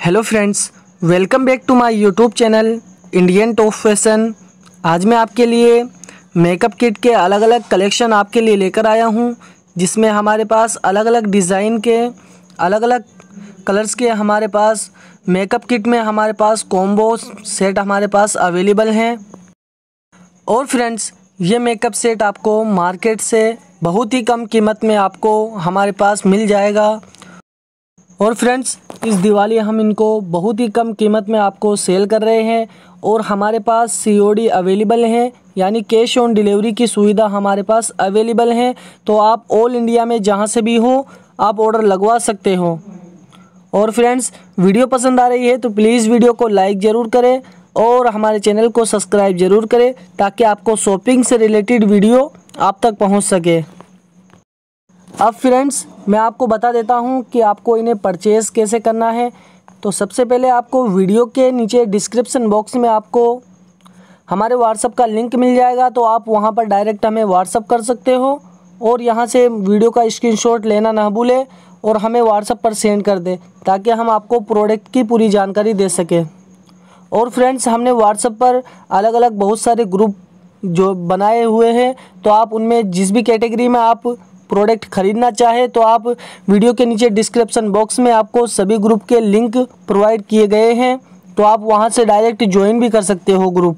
Hello friends, welcome back to my YouTube channel Indian top fashion. आज मैं आपके लिए मेकअप किट के अलग अलग कलेक्शन आपके लिए लेकर आया हूं, जिसमें हमारे पास अलग अलग डिज़ाइन के अलग अलग कलर्स के हमारे पास मेकअप किट में हमारे पास कॉम्बो सेट हमारे पास अवेलेबल हैं। और फ्रेंड्स, ये मेकअप सेट आपको मार्केट से बहुत ही कम कीमत में आपको हमारे पास मिल जाएगा। और फ्रेंड्स, इस दिवाली हम इनको बहुत ही कम कीमत में आपको सेल कर रहे हैं और हमारे पास COD अवेलेबल है, यानी कैश ऑन डिलीवरी की सुविधा हमारे पास अवेलेबल है। तो आप ऑल इंडिया में जहां से भी हो आप ऑर्डर लगवा सकते हो। और फ्रेंड्स, वीडियो पसंद आ रही है तो प्लीज़ वीडियो को लाइक ज़रूर करें और हमारे चैनल को सब्सक्राइब ज़रूर करें, ताकि आपको शॉपिंग से रिलेटेड वीडियो आप तक पहुँच सके। अब फ्रेंड्स, मैं आपको बता देता हूं कि आपको इन्हें परचेज़ कैसे करना है। तो सबसे पहले आपको वीडियो के नीचे डिस्क्रिप्शन बॉक्स में आपको हमारे व्हाट्सएप का लिंक मिल जाएगा, तो आप वहां पर डायरेक्ट हमें व्हाट्सएप कर सकते हो और यहां से वीडियो का स्क्रीनशॉट लेना ना भूलें और हमें व्हाट्सएप पर सेंड कर दें, ताकि हम आपको प्रोडक्ट की पूरी जानकारी दे सकें। और फ्रेंड्स, हमने व्हाट्सएप पर अलग अलग बहुत सारे ग्रुप जो बनाए हुए हैं, तो आप उनमें जिस भी कैटेगरी में आप प्रोडक्ट खरीदना चाहे तो आप वीडियो के नीचे डिस्क्रिप्शन बॉक्स में आपको सभी ग्रुप के लिंक प्रोवाइड किए गए हैं, तो आप वहां से डायरेक्ट ज्वाइन भी कर सकते हो ग्रुप।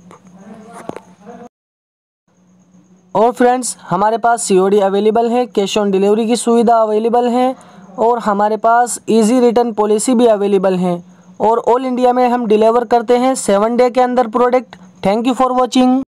और फ्रेंड्स, हमारे पास COD अवेलेबल है, कैश ऑन डिलीवरी की सुविधा अवेलेबल है और हमारे पास इजी रिटर्न पॉलिसी भी अवेलेबल है। और ऑल इंडिया में हम डिलीवर करते हैं 7 डे के अंदर product. Thank you for watching.